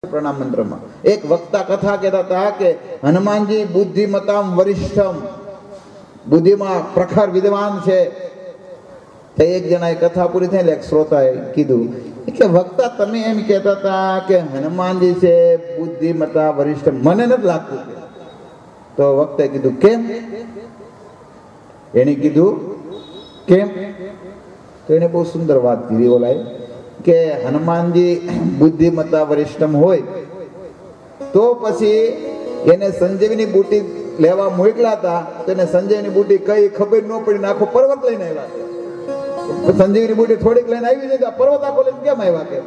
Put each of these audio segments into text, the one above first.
प्रणाम मंत्र में एक वक्ता कथा कहता था कि हनुमानजी बुद्धिमताम वरिष्ठम, बुद्धि में प्रखर विद्वान है। तो एक जना कथा पूरी थी, एक श्रोताए कीधु कि वक्ता तमे एम कहता था कि हनुमानजी से बुद्धिमता वरिष्ठ मने नहीं लागतुं। तो वक्ताए कीधु केम? एने कीधु केम? तो एने बहुत सुंदर बात कीधी बोलाय કે હનુમાનજી બુદ્ધિમતા વરિષ્ઠમ હોય તો પછી એને સંજીવની બુટી લેવા મોકલા હતા, તો એને સંજીવની બુટી કઈ ખબર ન પડી ને આખો પર્વત લઈને આવ્યા. સંજીવની બુટી થોડીક લઈને આવી છે તો પર્વત આખો લઈને કેમ આવ્યા? કે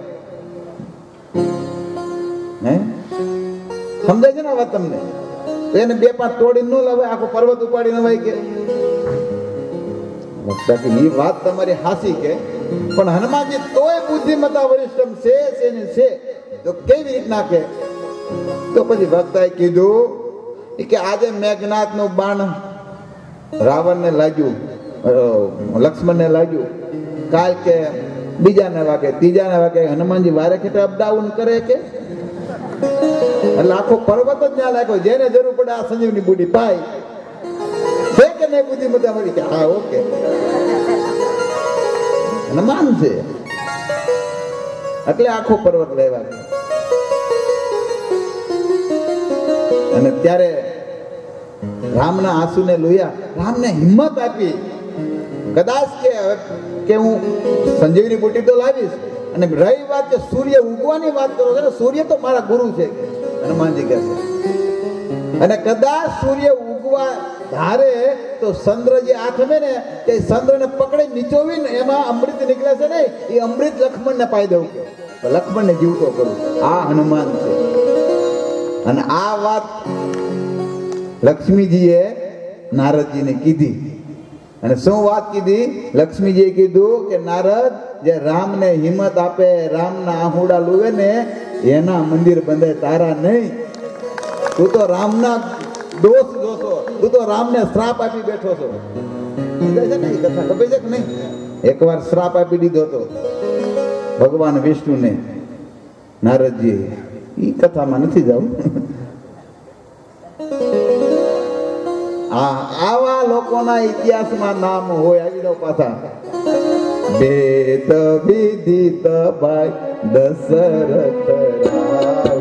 હે સમજાય છે ને વાત તમને? તો એને બે પાંચ તોડીને ન લાવે, આખો પર્વત ઉપાડી ન હોય. કે એ વાત તમારી હાસી કે પણ હનુમાનજી તોય બુદ્ધિમતા વરિષ્ઠમ છે તો કેવી રીતના કે? તો પછી ભક્તાએ કીધું કે આજે મેઘનાથ નું બાણ રાવણ ને લાગ્યું, લક્ષ્મણ ને લાગ્યું, કાલ કે બીજાને વાગે, ત્રીજાને વાગે. હનુમાનજી વારે ખેટે અપડાઉન કરે કે એટલે આખો પર્વત જ ના લાગ્યો. જેને જરૂર પડે આ સંજીવની બુટી પાય છે કે નહીં બુદ્ધિમતા મળી? કે હા ઓકે હનુમાન છે એટલે આખો પર્વત લેવા. અને ત્યારે રામના આંસુને લોયા, રામને હિંમત આપી. કદાચ કે હું સંજીવની બુટી તો લાવીશ. અને રહી વાત કે સૂર્ય ઉગવાની વાત કરો છો ને, સૂર્ય તો મારા ગુરુ છે હનુમાનજી કહે છે. અને કદાચ સૂર્ય ઉગવા ધારે તો ચંદ્ર જે આથમે ને તે ચંદ્રને પકડી નીચોવી ને એમાં અમૃત નીકળે છે ને, એ અમૃત લક્ષ્મણને પાઈ દઉં, લક્ષ્મણને જીવતો કરું. આ હનુમાન છે. અને આ વાત લક્ષ્મીજીએ નારદજીને કીધી. અને શું વાત કીધી? લક્ષ્મીજીએ કીધું કે નારદ, જે રામને હિંમત આપે, રામના આહુડા લુવે ને એના મંદિર બંધાય, તારા નહીં. તું તો રામના દોષ જોશો, તું તો રામને શ્રાપ આપી બેઠો છો. ને એ કથા ખબર છે કે નહીં? એકવાર શ્રાપ આપી દીધો હતો ભગવાન વિષ્ણુને નારદજી. એ કથામાં નથી જવું. આવા લોકોના ઇતિહાસમાં નામ હોય. આવી જાવ પાછા. વેદ વિદિત ભાઈ દશરથ રાવ,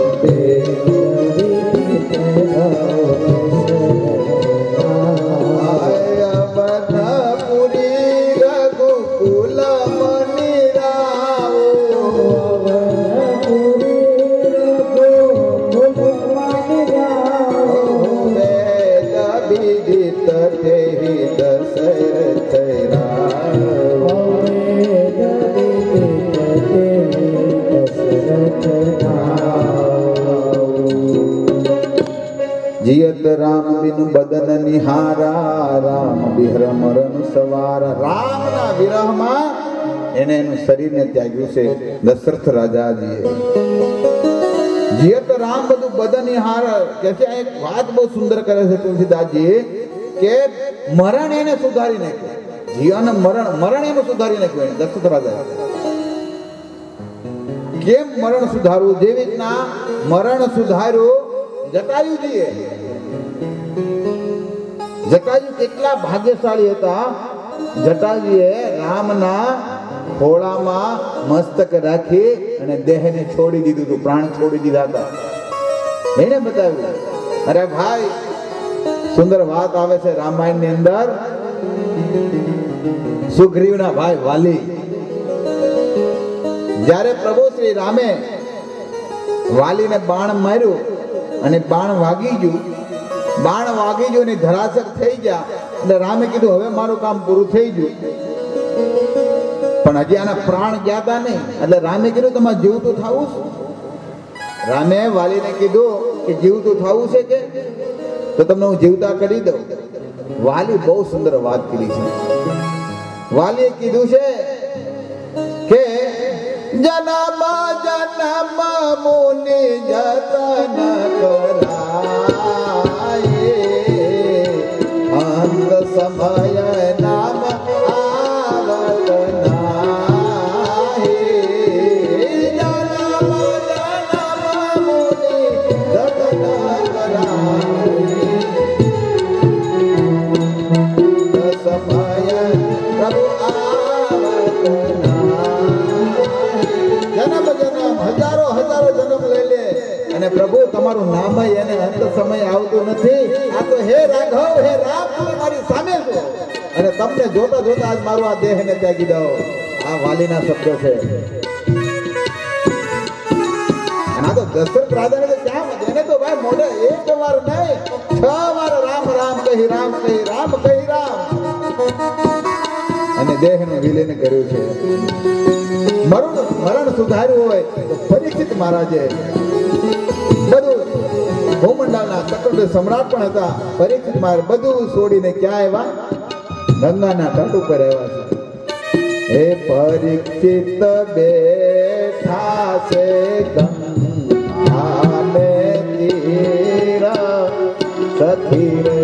जियत राम बिनु बदन निहारा, राम विहर मरण सवारा. रामना વિરહમાં એને એનું શરીરને ત્યાગ્યું છે દશરથ રાજાજીએ. જીયત રામ બધું બદન નિહાર કે છે. એક વાત બહુ સુંદર કરે છે તુલસીદાસજી કે મરણ એને સુધારી નાખ્યું. જીવન મરણ એનું સુધારી નાખ્યું દશરથ રાજા. કેમ મરણ સુધારવું? જેવી રીતના મરણ સુધાર્યું જટાયુજીએ. જટાયુ કેટલા ભાગ્યશાળી હતા. જટાયુએ રામના ખોળામાં મસ્તક રાખી અને દેહને છોડી દીધું હતું, પ્રાણ છોડી દીધા હતા. એને બતાવ્યું. અરે ભાઈ, સુંદર વાત આવે છે રામાયણ ની અંદર. સુગ્રીવના ભાઈ વાલી, જ્યારે પ્રભુ શ્રી રામે વાલીને બાણ માર્યું અને બાણ વાગી ગયું, ને ધરાશક થઈ ગયા. એટલે રામે કીધું હવે મારું કામ પૂરું થઈ ગયું. પણ હજી આના પ્રાણ ગયા હતા નહીં. એટલે રામે કીધું તમારે જીવતું થવું છે. રામે વાલીને કીધું કે જીવતું થવું છે કે તો તમને હું જીવતા કરી દઉં. વાલી બહુ સુંદર વાત કરી છે. વાલીએ કીધું છે કે જન્મ જન્મ મુનિ જતન કરાય, અંત સમય નામ આવત નાહી. જન્મ જન્મ અને પ્રભુ તમારું નામ એને અંત સમય આવતું નથી. આ તો હે રાઘવ હે રામ તમે મારી સામે છો અને તમને જોતા જોતા આજ મારું આ દેહને ત્યાગી દો. આ વાલીના શબ્દો છે. અને આ તો દશરથ રાજાને તો ક્યાં એને તો ભાઈ મોઢે એક વાર નહીં 6 વાર રામ રામ કહી રામ કહી રામ કહી રામ અને દેહનું વિલીન કર્યું છે. મરણ સુધાર્યું હોય તો પરીક્ષિત મહારાજે બધું ભૂમંડળના ચક્રવર્તી સમ્રાટ પણ હતા. પરીક્ષિત મહારાજ બધું છોડીને ક્યાં આવ્યા? ગંગાના તટ ઉપર આવ્યા છે. હે પરીક્ષિત બેઠા છે ગંગા ને તીરા સખી રે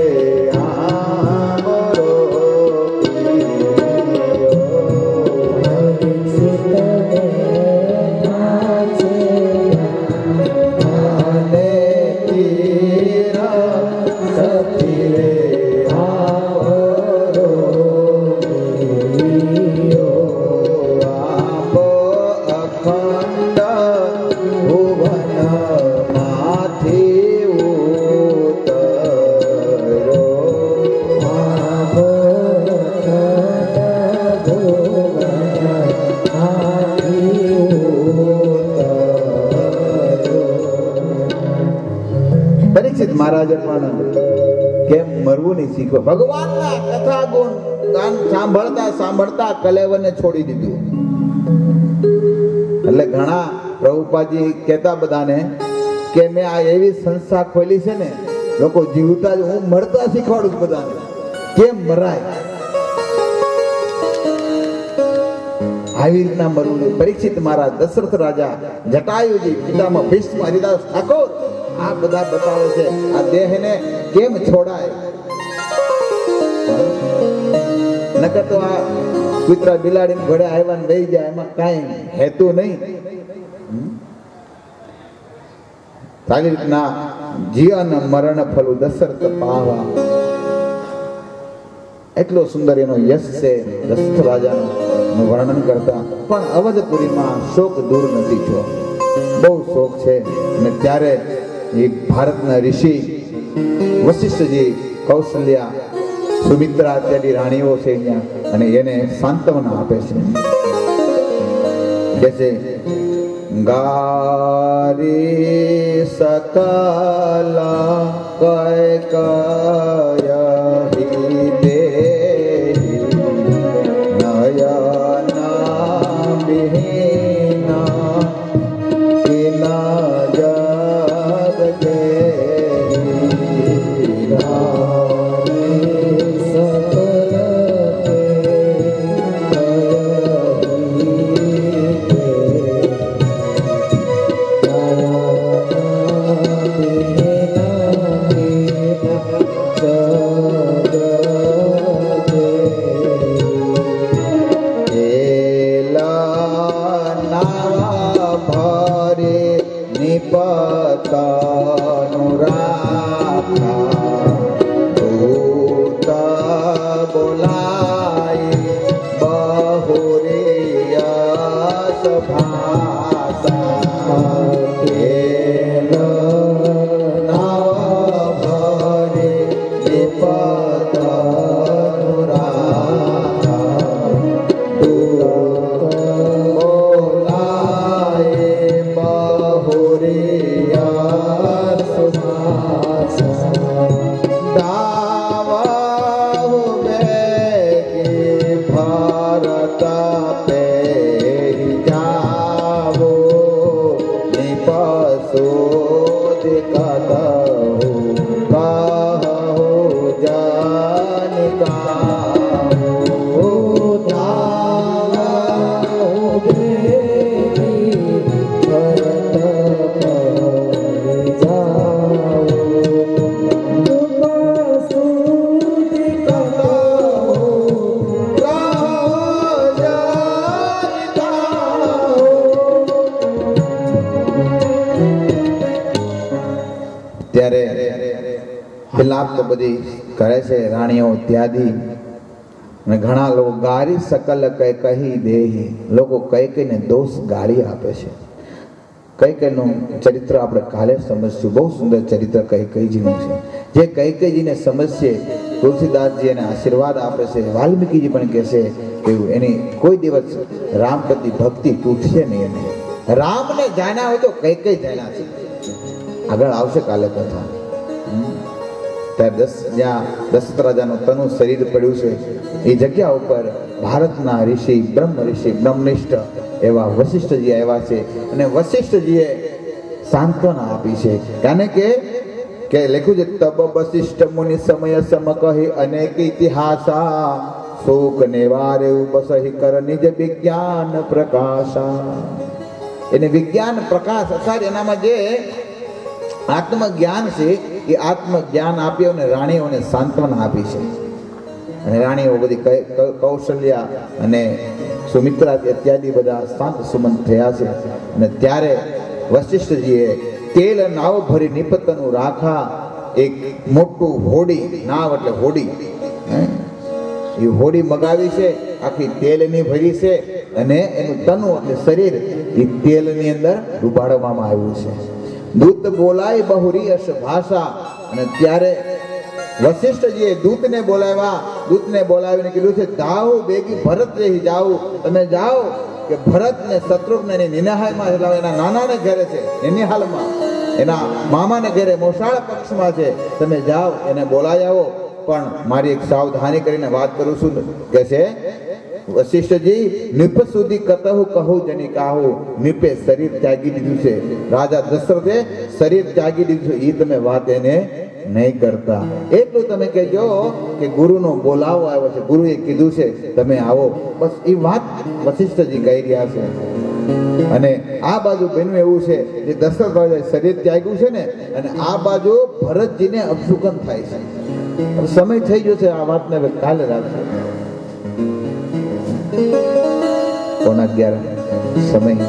મહારાજે પણ કેમ મરવું નહીં શીખો. ભગવાનના કથા ગુણ ગાન સાંભળતા સાંભળતા કલેવરને છોડી દીધું. એટલે ઘણા પ્રભુપાદજી કહેતા બધાને કે મેં આ એવી સંસ્થા ખોલી છે ને લોકો જીવતા જ હું મરતા શીખવાડું છું બધાને કેમ મરાય. આવી રીતના મરવું. પરીક્ષિત મહારાજ, દશરથ રાજા, જટાયુજી, પિતામહ ભીષ્મ, હરિદાસ ઠાકોર આ બધા બતાવે છે આ દેહને કેમ છોડાય. નકર તો આ કૂતરા બિલાડી ઘોડે આવ્યા ને લઈ જાય એમાં કઈ હેતુ નહીં. સારી રીતના જીવન મરણ ફલું દશરથ પાવા. એટલો સુંદર એનો યશ છે દશરથ રાજાનું વર્ણન કરતા. પણ અવધપુરીમાં શોક દૂર નથી છો, બહુ શોક છે. અને ત્યારે એ ભારતના ઋષિ વશિષ્ઠજી, કૌશલ્યા, સુમિત્રા ત્યાંની રાણીઓ છે અહીંયા અને એને સાંત્વના આપે છે. કે છે ગારી સકલા કય દે નયના બિહીના કિના લાભ તો બધી કરે છે રાણીઓ ત્યાદી. અને ઘણા લોકો ગારી સકલ કહી દે, લોકો કઈ કઈને દોષ ગાળી આપે છે. કૈકેયીનું ચરિત્ર આપણે કાલે સમજશું. બહુ સુંદર ચરિત્ર કૈકેયીજીનું છે. જે કૈકેયીજીને સમજશે, તુલસીદાસજી એને આશીર્વાદ આપે છે. વાલ્મીકીજી પણ કહેશે કે એની કોઈ દિવસ રામ પ્રતિ ભક્તિ તૂટશે નહીં. એને રામને જાણ્યા હોય તો કૈકેયી જાણ્યા છે. આગળ આવશે કાલે કથા. ત્યારે જ્યાં દશરથ રાજાનું તનુ શરીર પડ્યું છે એ જગ્યા ઉપર ભારતના ઋષિ બ્રહ્મનિષ્ઠ એવા વશિષ્ઠજી આવ્યા છે. અને વશિષ્ઠજીએ સાંત્વના આપી છે. કારણ કે લખ્યું છે, તબ વશિષ્ઠ મુનિ સમય સમ કહી અનેક ઇતિહાસા શોક નિવારે ઉપસહી કર નિજ વિજ્ઞાન પ્રકાશા. એને વિજ્ઞાન પ્રકાશ અર્થાત એનામાં જે આત્મજ્ઞાન છે એ આત્મજ્ઞાન આપ્યો અને રાણીઓને સાંત્વના આપી છે. અને રાણીઓ બધી કૌશલ્યા અને સુમિત્રા ઇત્યાદિ બધા શાંત સુમંત થયા છે. અને ત્યારે વશિષ્ઠજીએ તેલ નાવ ભરી નિપતનું રાખા એક મોટું હોડી, નાવ એટલે હોડી, એ હોડી મગાવી છે, આખી તેલની ભરી છે અને એનું તનુ એટલે શરીર એ તેલની અંદર ડૂબાડવામાં આવ્યું છે. દૂત બોલાય બહુરી અશ ભાષા. અને ત્યારે વશિષ્ઠજીએ દૂતને બોલાવીને કીધું છે, જાઓ બેગી ભરત રહી જાઓ, તમે જાઓ કે ભરત ને શત્રુઘ્ન ને નિનિહાલમાં, એના નાનાને ઘરે છે નિનિહાલમાં, એના મામાને ઘરે મોસાળ પક્ષમાં છે, તમે જાઓ એને બોલાવી આવો. પણ મારી એક સાવધાની કરીને વાત કરું છું કે છે વશિષ્ઠજી, નિપ સુધી કતહુ કહું જની કાહુ. નિપે શરીર ત્યાગી દીધું છે, રાજા દશરથે શરીર ત્યાગી દીધું છે, એ તમે વાત એને નહીં કરતા. એટલું તમે કહેજો કે ગુરુનો બોલાવો આવ્યો છે, ગુરુએ કીધું છે તમે આવો. બસ એ વાત વશિષ્ઠજી કહી રહ્યા છે. અને આ બાજુ બન્યું એવું છે જે દશરથ રાજાએ શરીર ત્યાગ્યું છે ને, અને આ બાજુ ભરતજીને અપશુકન થાય છે. સમય થઈ ગયો છે, આ વાતને હવે કાલે રાખજો. 11:15 સમય.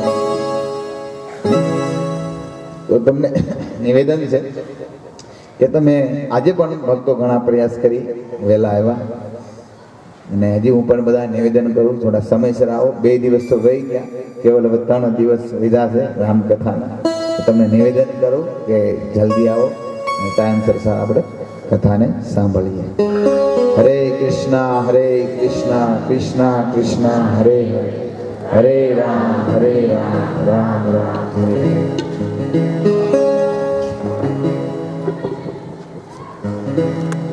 તો તમને નિવેદન છે કે તમે આજે પણ ભક્તો ઘણા પ્રયાસ કરી વહેલા આવ્યા, અને હજી હું પણ બધા નિવેદન કરું, થોડા સમયસર આવો. 2 દિવસ તો ગઈ ગયા, કેવલ હવે 3 દિવસ વિધા છે રામકથાના. તમને નિવેદન કરું કે જલ્દી આવો અને ટાઈમસર આપણે કથાને સાંભળીએ. હરે કૃષ્ણ કૃષ્ણ કૃષ્ણ હરે હરે, હરે રામ રામ રામ હરે.